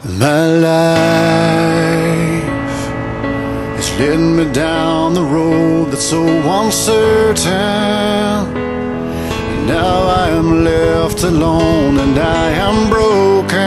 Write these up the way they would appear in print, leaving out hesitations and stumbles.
My life is leading me down the road that's so uncertain. And now I am left alone and I am broken,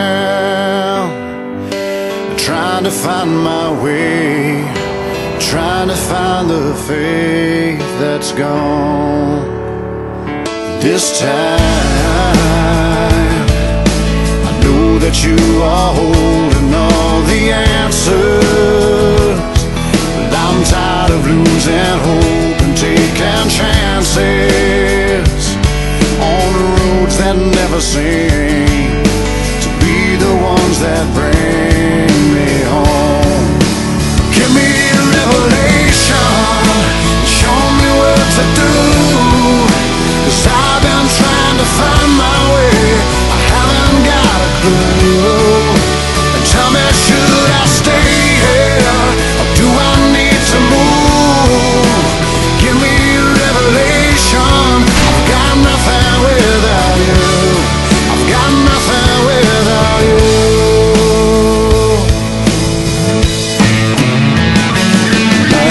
trying to find my way, trying to find the faith that's gone. This time that you are holding all the answers, but I'm tired of losing hope and taking chances on the roads that never seem to be the ones that bring me home. Give me a revelation, show me what to do, 'cause I've been trying to find my way, I haven't got a clue. Tell me, should I stay here, or do I need to move? Give me a revelation, I've got nothing without you, I've got nothing without you. My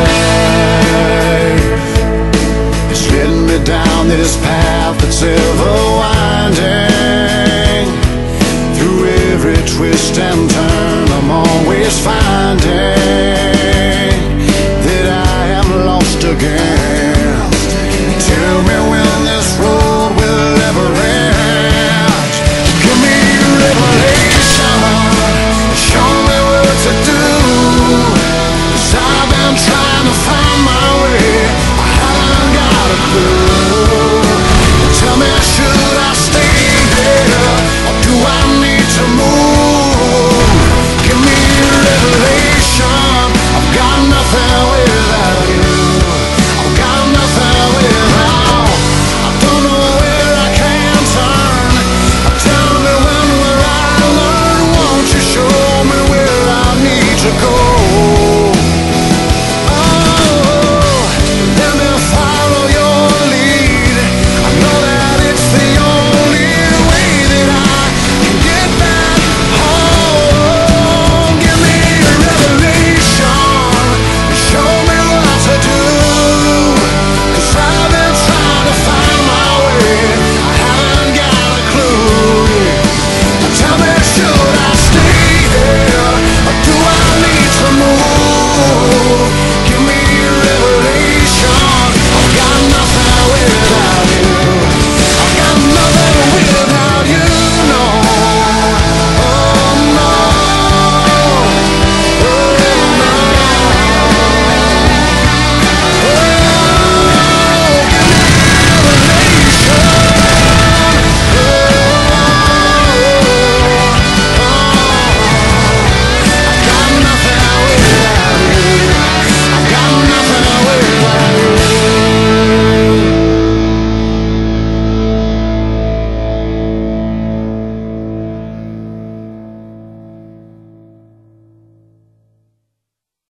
life is leading me down this path that's ever winding. Through every twist and turn, I'm always finding that I am lost again. Tell me when this road will ever end. Give me a revelation, show me what to do, 'cause I've been trying to find my way, I haven't got a clue. Tell me, should I stay here, or do I need to move? Give me a revelation, I've got nothing without you.